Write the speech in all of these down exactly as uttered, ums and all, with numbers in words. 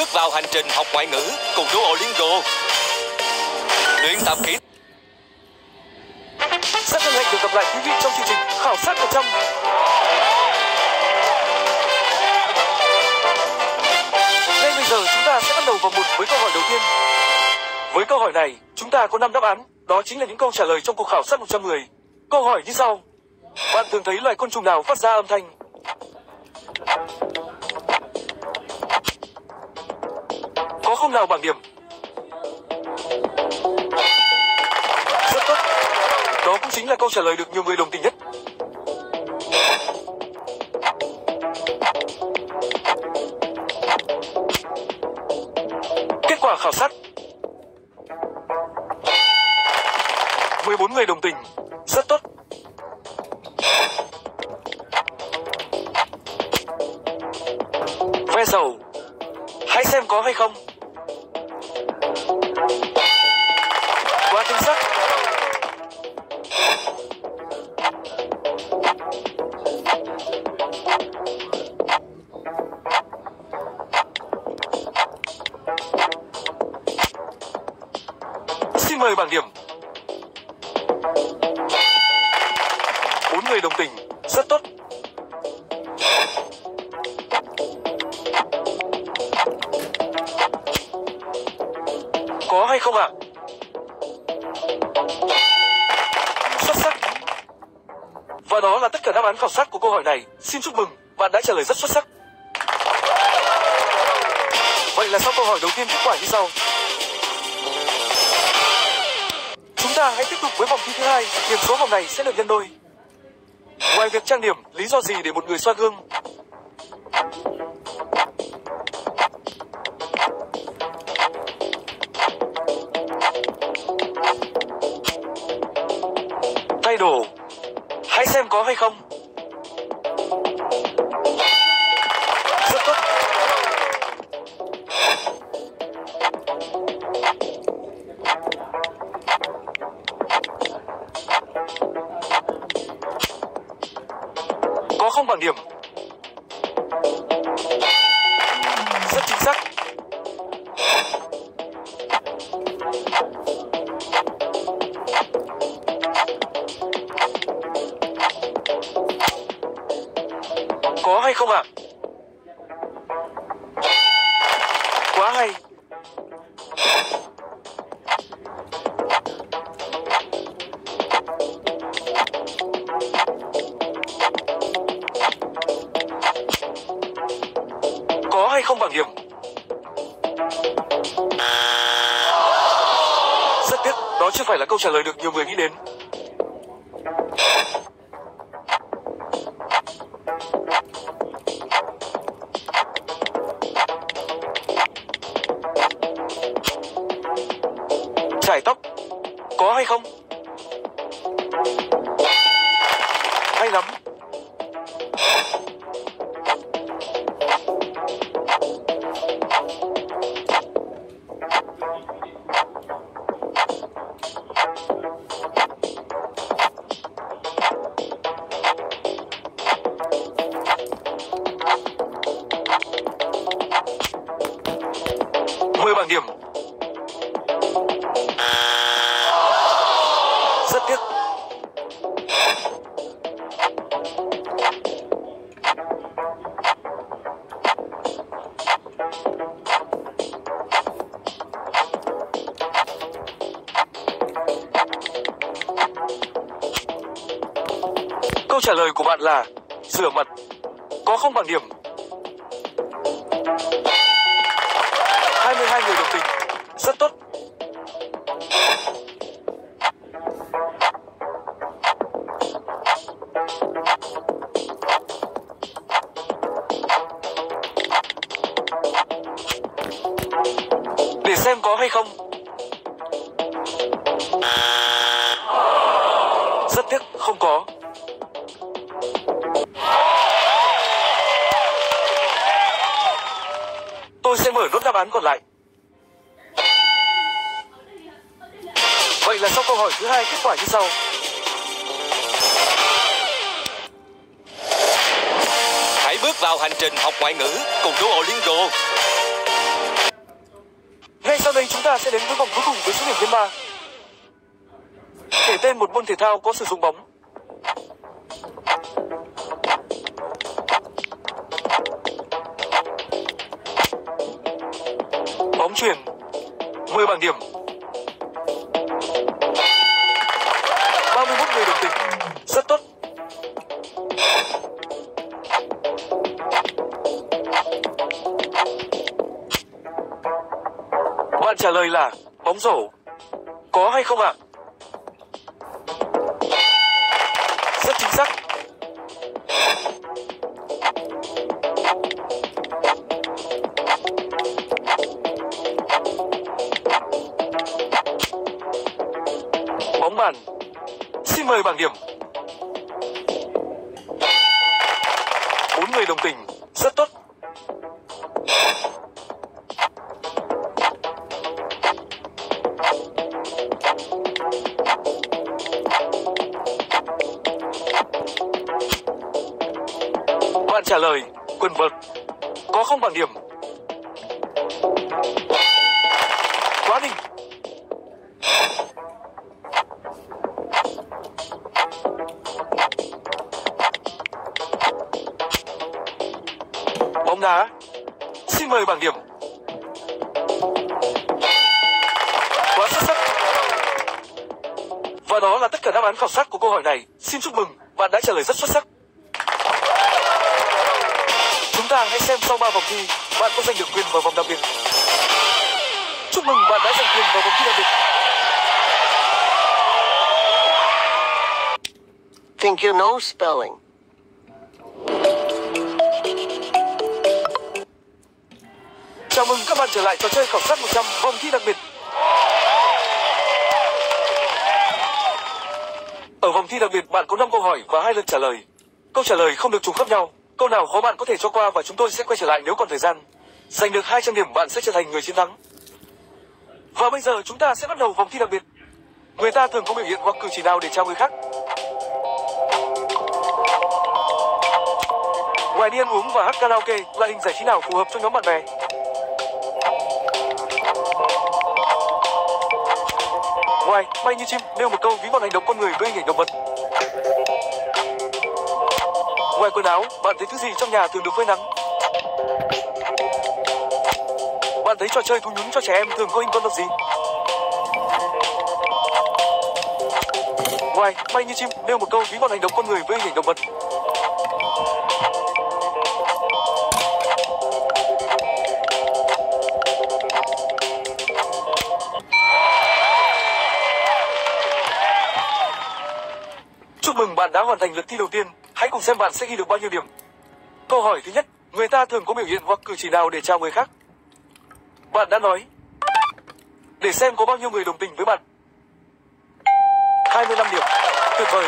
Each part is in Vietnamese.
bước vào hành trình học ngoại ngữ cùng Duolingo. Luyện tập kỹ. Rất hân hạnh được gặp lại quý vị trong chương trình Khảo sát một trăm. Ngay bây giờ chúng ta sẽ bắt đầu vào một với câu hỏi đầu tiên. Với câu hỏi này, chúng ta có năm đáp án, đó chính là những câu trả lời trong cuộc khảo sát một trăm người. Câu hỏi như sau: bạn thường thấy loài côn trùng nào phát ra âm thanh? Có không nào bảng điểm? Rất tốt. Đó cũng chính là câu trả lời được nhiều người đồng tình nhất. Kết quả khảo sát: mười bốn người đồng tình. Rất tốt. Ve sầu, hãy xem có hay không. Quá chính xác. Xin mời bảng điểm. Bốn người đồng tình. Rất tốt. Có hay không ạ? Xuất sắc. Và đó là tất cả đáp án khảo sát của câu hỏi này. Xin chúc mừng, bạn đã trả lời rất xuất sắc. Vậy là sau câu hỏi đầu tiên, kết quả như sau. Chúng ta hãy tiếp tục với vòng thi thứ hai. Điểm số vòng này sẽ được nhân đôi. Ngoài việc trang điểm, lý do gì để một người xoa gương? Thay đồ, hãy xem có hay không. Rất tốt. Có không bảng điểm? Rất chính xác. Có hay không ạ? Quá hay. Có hay không bảng điểm? Rất tiếc, đó chưa phải là câu trả lời được nhiều người nghĩ đến. Chải tóc, có hay không? Hay lắm. mười bảng điểm. Rất tiếc. Câu trả lời của bạn là rửa mặt. Có không bảng điểm? hai mươi hai người đồng tình. Rất tốt. Để xem có hay không. Rất tiếc, không có. Tôi sẽ mở nốt đáp án còn lại. Vậy là sau câu hỏi thứ hai, kết quả như sau. Hãy bước vào hành trình học ngoại ngữ cùng Duolingo. Ngay sau đây chúng ta sẽ đến với vòng cuối cùng với số điểm nhân ba. Kể tên một môn thể thao có sử dụng bóng. Bóng chuyền. mười bảng điểm. ba mươi mốt người đồng tình. Rất tốt. Bạn trả lời là bóng rổ. Có hay không ạ? Rất chính xác. Bóng bàn. Xin mời bảng điểm. bốn người đồng tình. Rất tốt. Bạn trả lời quần vợt. Có không bảng điểm? Quá đỉnh. Bóng đá. Xin mời bảng điểm. Quá xuất sắc. Và đó là tất cả đáp án khảo sát của câu hỏi này. Xin chúc mừng, bạn đã trả lời rất xuất sắc. Chúng ta hãy xem sau ba vòng thi, bạn có giành được quyền vào vòng đặc biệt. Chúc mừng, bạn đã giành quyền vào vòng thi đặc biệt. Think you know spelling? Chào mừng các bạn trở lại trò chơi khảo sát một trăm vòng thi đặc biệt. Ở vòng thi đặc biệt bạn có năm câu hỏi và hai lượt trả lời. Câu trả lời không được trùng khớp nhau. Câu nào khó bạn có thể cho qua và chúng tôi sẽ quay trở lại nếu còn thời gian. Giành được hai trăm điểm bạn sẽ trở thành người chiến thắng. Và bây giờ chúng ta sẽ bắt đầu vòng thi đặc biệt. Người ta thường có biểu hiện hoặc cử chỉ nào để chào người khác? Ngoài đi ăn uống và hát karaoke, loại hình giải trí nào phù hợp cho nhóm bạn bè? Ngoài bay như chim, nêu một câu ví von hành động con người với hình ảnh động vật. Ngoài quần áo, bạn thấy thứ gì trong nhà thường được phơi nắng? Bạn thấy trò chơi thú nhúng cho trẻ em thường có hình con vật gì? Ngoài bay như chim, nêu một câu ví von hành động con người với hình ảnh động vật. Chúc mừng, bạn đã hoàn thành lượt thi đầu tiên. Hãy cùng xem bạn sẽ ghi được bao nhiêu điểm. Câu hỏi thứ nhất, người ta thường có biểu hiện hoặc cử chỉ nào để chào người khác? Bạn đã nói. Để xem có bao nhiêu người đồng tình với bạn. hai mươi lăm điểm. Tuyệt vời.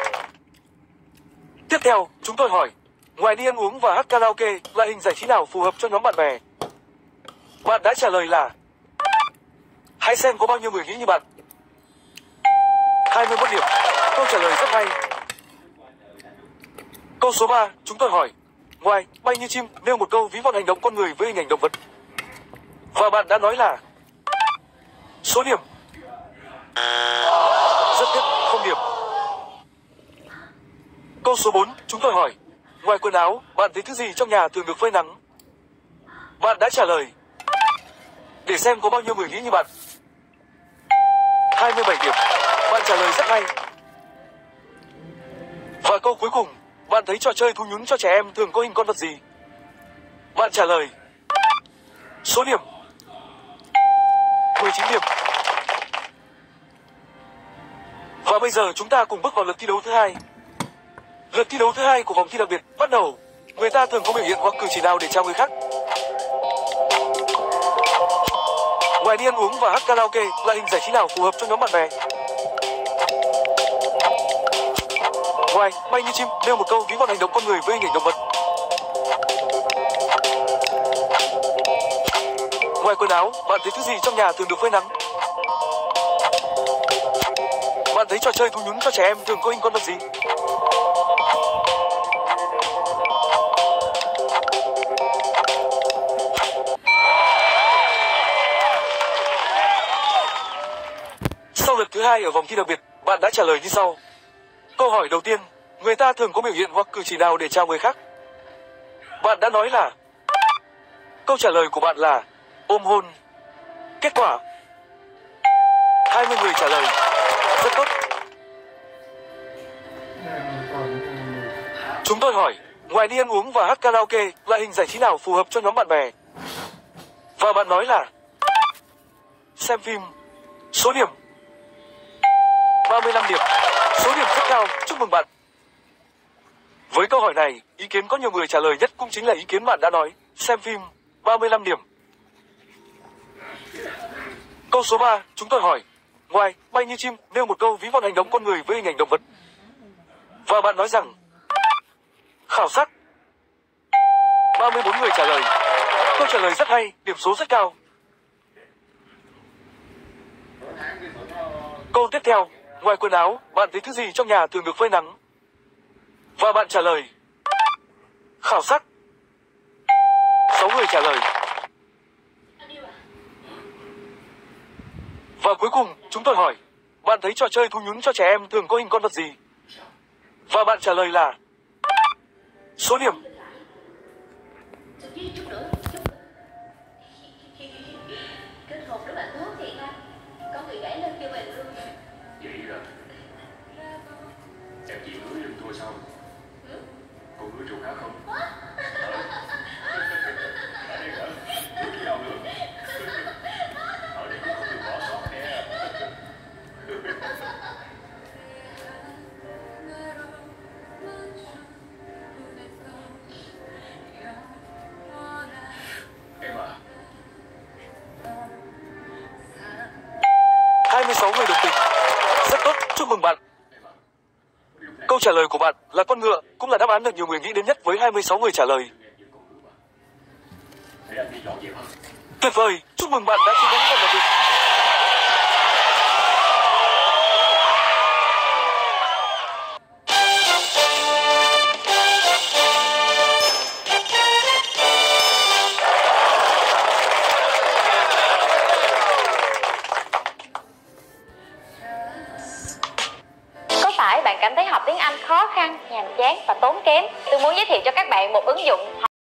Tiếp theo, chúng tôi hỏi, ngoài đi ăn uống và hát karaoke, loại hình giải trí nào phù hợp cho nhóm bạn bè? Bạn đã trả lời là. Hãy xem có bao nhiêu người nghĩ như bạn. hai mươi mốt điểm. Câu trả lời rất hay. Câu số ba, chúng tôi hỏi, ngoài bay như chim, nêu một câu ví von hành động con người với hình ảnh động vật. Và bạn đã nói là. Số điểm. Rất tiếc, không điểm. Câu số bốn, chúng tôi hỏi, ngoài quần áo, bạn thấy thứ gì trong nhà thường được phơi nắng? Bạn đã trả lời. Để xem có bao nhiêu người nghĩ như bạn. hai mươi bảy điểm. Bạn trả lời rất hay. Và câu cuối cùng, bạn thấy trò chơi thú nhúng cho trẻ em thường có hình con vật gì? Bạn trả lời. Số điểm. mười chín điểm. Và bây giờ chúng ta cùng bước vào lượt thi đấu thứ hai. Lượt thi đấu thứ hai của vòng thi đặc biệt bắt đầu. Người ta thường có biểu hiện hoặc cử chỉ nào để chào người khác? Ngoài đi ăn uống và hát karaoke, loại hình giải trí nào phù hợp cho nhóm bạn bè? Ngoài bay như chim, nêu một câu ví von hành động con người với hình ảnh động vật. Ngoài quần áo, bạn thấy thứ gì trong nhà thường được phơi nắng? Bạn thấy trò chơi thú nhúng cho trẻ em thường có hình con vật gì? hai ở vòng thi đặc biệt, bạn đã trả lời như sau. Câu hỏi đầu tiên, người ta thường có biểu hiện hoặc cử chỉ nào để chào người khác? Bạn đã nói là. Câu trả lời của bạn là ôm hôn. Kết quả hai mươi người trả lời. Rất tốt. Chúng tôi hỏi, ngoài đi ăn uống và hát karaoke, loại hình giải trí nào phù hợp cho nhóm bạn bè? Và bạn nói là xem phim. Số điểm ba mươi lăm điểm. Số điểm rất cao, chúc mừng bạn. Với câu hỏi này, ý kiến có nhiều người trả lời nhất cũng chính là ý kiến bạn đã nói, xem phim. ba mươi lăm điểm. Câu số ba, chúng tôi hỏi, ngoài bay như chim, nêu một câu ví von hành động con người với hình ảnh động vật. Và bạn nói rằng khảo sát. ba mươi bốn người trả lời. Câu trả lời rất hay, điểm số rất cao. Câu tiếp theo, ngoài quần áo, bạn thấy thứ gì trong nhà thường được phơi nắng? Và bạn trả lời khảo sát. sáu người trả lời. Và cuối cùng, chúng tôi hỏi, bạn thấy trò chơi thú nhún cho trẻ em thường có hình con vật gì? Và bạn trả lời là số điểm kết hôn rất là tốt thiệt ha. Có người gãy lên cho mình luôn. Vậy rồi. Em chịu hứa đừng thua sao? Ừ? Cô hứa chỗ khác không? Ở đây hả? Hứa chỗ nào nữa? Ở đây cũng không được bỏ sót nè. Em à. hai mươi sáu người đồng tình. Rất tốt, chúc mừng bạn. Câu trả lời của bạn là con ngựa, cũng là đáp án được nhiều người nghĩ đến nhất với hai mươi sáu người trả lời. Tuyệt vời, chúc mừng bạn đã chiến thắng vòng đặc biệt. Có phải bạn cảm thấy học tiếng Anh khó khăn, nhàm chán và tốn kém? Tôi muốn giới thiệu cho các bạn một ứng dụng